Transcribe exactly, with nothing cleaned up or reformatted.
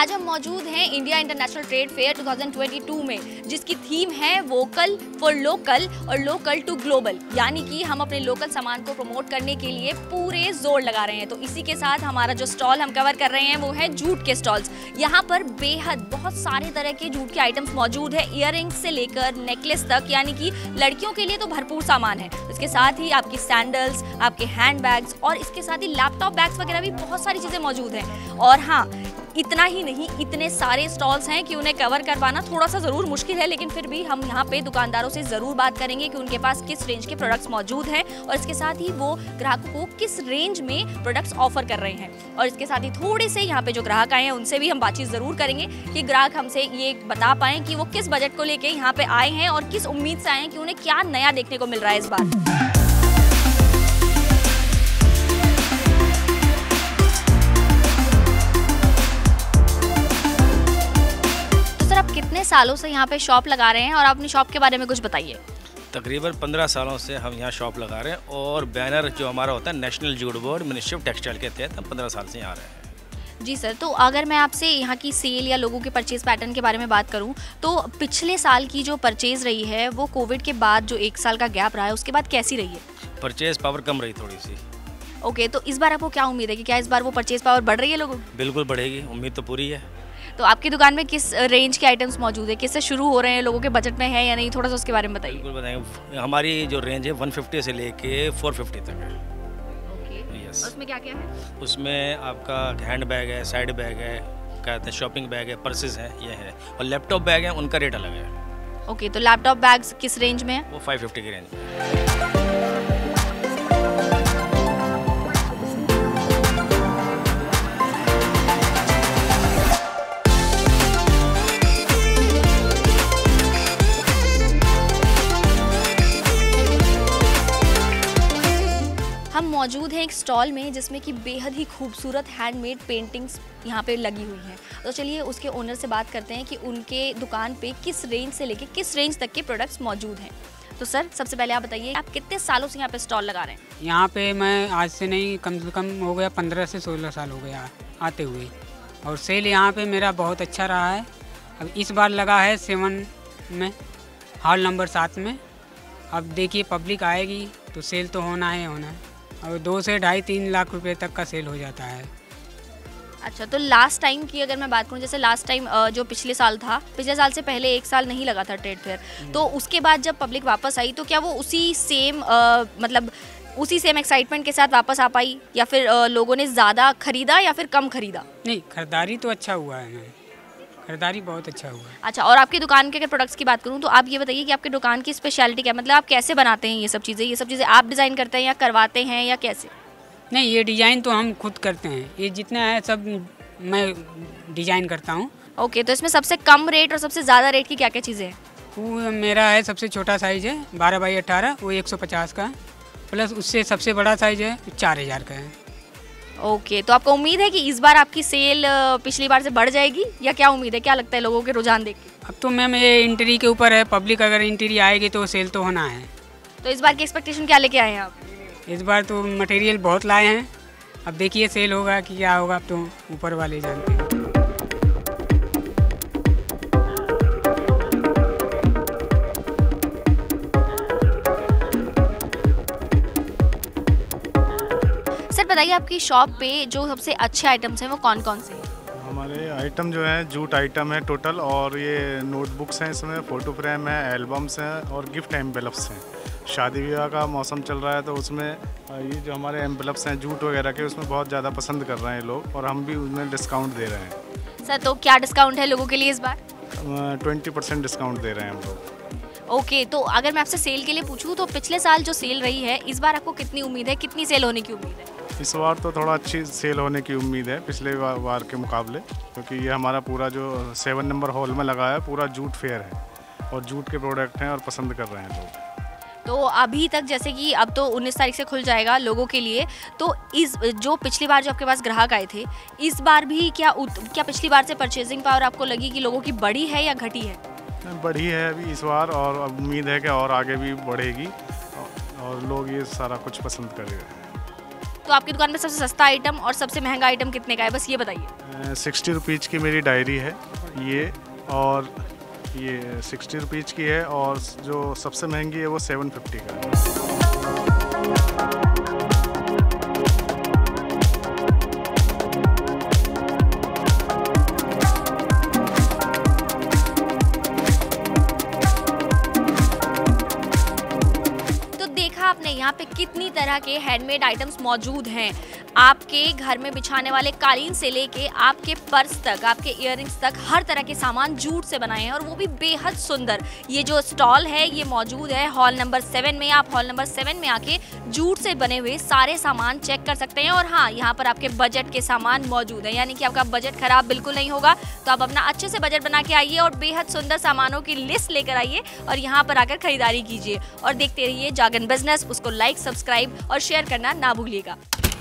आज हम मौजूद हैं इंडिया इंटरनेशनल ट्रेड फेयर दो हज़ार बाईस में, जिसकी थीम है वोकल फॉर लोकल और लोकल टू ग्लोबल, यानी कि हम अपने लोकल सामान को प्रमोट करने के लिए पूरे जोर लगा रहे हैं। तो इसी के साथ हमारा जो स्टॉल हम कवर कर रहे हैं वो है जूट के स्टॉल्स। यहाँ पर बेहद बहुत सारे तरह के जूट के आइटम्स मौजूद है, इयररिंग्स से लेकर नेकलेस तक, यानी कि लड़कियों के लिए तो भरपूर सामान है। इसके साथ ही आपकी सैंडल्स, आपके हैंड बैग्स और इसके साथ ही लैपटॉप बैग्स वगैरह भी बहुत सारी चीज़ें मौजूद हैं। और हाँ, इतना ही नहीं, इतने सारे स्टॉल्स हैं कि उन्हें कवर कर पाना थोड़ा सा ज़रूर मुश्किल है, लेकिन फिर भी हम यहाँ पे दुकानदारों से ज़रूर बात करेंगे कि उनके पास किस रेंज के प्रोडक्ट्स मौजूद हैं और इसके साथ ही वो ग्राहकों को किस रेंज में प्रोडक्ट्स ऑफर कर रहे हैं। और इसके साथ ही थोड़े से यहाँ पे जो ग्राहक आए हैं उनसे भी हम बातचीत ज़रूर करेंगे कि ग्राहक हमसे ये बता पाएँ कि वो किस बजट को लेकर यहाँ पे आए हैं और किस उम्मीद से आए हैं कि उन्हें क्या नया देखने को मिल रहा है इस बार। कितने सालों से यहाँ पे शॉप लगा रहे हैं और आप अपनी शॉप के बारे में कुछ बताइए। तकरीबन पंद्रह सालों से हम यहाँ शॉप लगा रहे हैं और बैनर जो हमारा होता है national jute board ministry of textile के तहत हम पंद्रह साल से यहाँ आ रहे हैं। जी सर, तो अगर मैं आपसे यहाँ की सेल या लोगों के परचेज पैटर्न के बारे में बात करूँ तो पिछले साल की जो परचेज रही है वो कोविड के बाद जो एक साल का गैप रहा है उसके बाद कैसी रही है? परचेज पावर कम रही थोड़ी सी। ओके, तो इस बार आपको क्या उम्मीद है कि क्या इस बार वो परचेज पावर बढ़ रही है लोगों की? बिल्कुल बढ़ेगी, उम्मीद तो पूरी है। तो आपकी दुकान में किस रेंज के आइटम्स मौजूद है, किससे शुरू हो रहे हैं, लोगों के बजट में है या नहीं, थोड़ा सा उसके बारे में बताइए। बिल्कुल बताएंगे। हमारी जो रेंज है एक सौ पचास से लेके चार सौ पचास तक है। Okay, yes. उसमें क्या क्या है? उसमें आपका हैंड बैग है, साइड बैग है, क्या कहते हैं शॉपिंग बैग है, पर्सेज है, ये है, और लैपटॉप बैग है, उनका रेट अलग है। ओके, तो लैपटॉप बैग्स किस रेंज में है? वो पाँच सौ पचास की रेंज में। हम मौजूद हैं एक स्टॉल में जिसमें कि बेहद ही खूबसूरत हैंडमेड पेंटिंग्स यहाँ पे लगी हुई हैं। तो चलिए उसके ओनर से बात करते हैं कि उनके दुकान पे किस रेंज से लेके किस रेंज तक के प्रोडक्ट्स मौजूद हैं। तो सर, सबसे पहले आप बताइए आप कितने सालों से यहाँ पे स्टॉल लगा रहे हैं? यहाँ पे मैं आज से नहीं, कम से कम हो गया पंद्रह से सोलह साल हो गया आते हुए, और सेल यहाँ पे मेरा बहुत अच्छा रहा है। अब इस बार लगा है सेवन में, हॉल नंबर सात में। अब देखिए पब्लिक आएगी तो सेल तो होना है होना है और दो से ढाई तीन लाख रुपए तक का सेल हो जाता है। अच्छा, तो लास्ट टाइम की अगर मैं बात करूं, जैसे लास्ट टाइम जो पिछले साल था, पिछले साल से पहले एक साल नहीं लगा था ट्रेड फेयर, तो उसके बाद जब पब्लिक वापस आई तो क्या वो उसी सेम आ, मतलब उसी सेम एक्साइटमेंट के साथ वापस आ पाई या फिर आ, लोगों ने ज़्यादा खरीदा या फिर कम खरीदा? नहीं, खरीदारी तो अच्छा हुआ है, खरीदारी बहुत अच्छा हुआ है। अच्छा, और आपकी दुकान के अगर प्रोडक्ट्स की बात करूं तो आप ये बताइए कि आपकी दुकान की स्पेशलिटी क्या, मतलब आप कैसे बनाते हैं ये सब चीज़ें? ये सब चीज़ें आप डिज़ाइन करते हैं या करवाते हैं या कैसे? नहीं, ये डिज़ाइन तो हम खुद करते हैं, ये जितना है सब मैं डिज़ाइन करता हूँ। ओके, तो इसमें सबसे कम रेट और सबसे ज़्यादा रेट की क्या क्या चीज़ें हैं? वो मेरा है सबसे छोटा साइज़ है बारह बाई अट्ठारह, वो एक सौ पचास का, प्लस उससे सबसे बड़ा साइज़ है चार हज़ार का है। ओके, तो आपको उम्मीद है कि इस बार आपकी सेल पिछली बार से बढ़ जाएगी या क्या उम्मीद है, क्या लगता है लोगों के रुझान देख के? अब तो मैम ये एंट्री के ऊपर है, पब्लिक अगर एंट्री आएगी तो सेल तो होना है। तो इस बार की एक्सपेक्टेशन क्या लेके आए हैं आप? इस बार तो मटेरियल बहुत लाए हैं, अब देखिए सेल होगा कि क्या होगा, अब तो ऊपर वाले जानते हैं। सर बताइए आपकी शॉप पे जो सबसे अच्छे आइटम्स हैं वो कौन कौन से हैं? हमारे आइटम जो है जूट आइटम है टोटल, और ये नोटबुक्स हैं, इसमें फ़ोटो फ्रेम है, एल्बम्स हैं और गिफ्ट एम्बलप्स हैं। शादी विवाह का मौसम चल रहा है तो उसमें ये जो हमारे एम्बलप्स हैं जूट वगैरह के, उसमें बहुत ज़्यादा पसंद कर रहे हैं लोग और हम भी उसमें डिस्काउंट दे रहे हैं। सर, तो क्या डिस्काउंट है लोगों के लिए इस बार? ट्वेंटी परसेंट डिस्काउंट दे रहे हैं हम लोग। ओके, तो अगर मैं आपसे सेल के लिए पूछूं तो पिछले साल जो सेल रही है इस बार आपको कितनी उम्मीद है, कितनी सेल होने की उम्मीद है? इस बार तो थोड़ा अच्छी सेल होने की उम्मीद है पिछले बार के मुकाबले, क्योंकि ये हमारा पूरा जो सेवन नंबर हॉल में लगा है पूरा जूट फेयर है और जूट के प्रोडक्ट हैं और पसंद कर रहे हैं लोग। तो अभी तक जैसे कि अब तो उन्नीस तारीख से खुल जाएगा लोगों के लिए, तो इस जो पिछली बार जो आपके पास ग्राहक आए थे इस बार भी क्या क्या पिछली बार से परचेजिंग पावर आपको लगी कि लोगों की बढ़ी है या घटी है? बढ़ी है अभी इस बार, और उम्मीद है कि और आगे भी बढ़ेगी और लोग ये सारा कुछ पसंद करेंगे। तो तो आपकी दुकान में सबसे सस्ता आइटम और सबसे महंगा आइटम कितने का है, बस ये बताइए। सिक्सटी रुपीज़ की मेरी डायरी है ये, और ये सिक्सटी रुपीज़ की है, और जो सबसे महंगी है वो सेवन फिफ्टी का है। आपने यहाँ पे कितनी तरह के हैंडमेड आइटम्स मौजूद हैं। आपके घर में बिछाने वाले कालीन से लेके आपके पर्स तक, आपके इयररिंग्स तक, हर तरह के सामान जूट से बनाए हैं और वो भी बेहद सुंदर। ये जो स्टॉल है ये मौजूद है हॉल नंबर सेवन में। आप हॉल नंबर सेवन में आके जूट से बने हुए सारे सामान चेक कर सकते हैं। और हाँ, यहाँ पर आपके बजट के सामान मौजूद हैं, यानी कि आपका बजट खराब बिल्कुल नहीं होगा। तो आप अपना अच्छे से बजट बना के आइए और बेहद सुंदर सामानों की लिस्ट लेकर आइए और यहाँ पर आकर खरीदारी कीजिए। और देखते रहिए जागरण बिजनेस, उसको लाइक, सब्सक्राइब और शेयर करना ना भूलिएगा।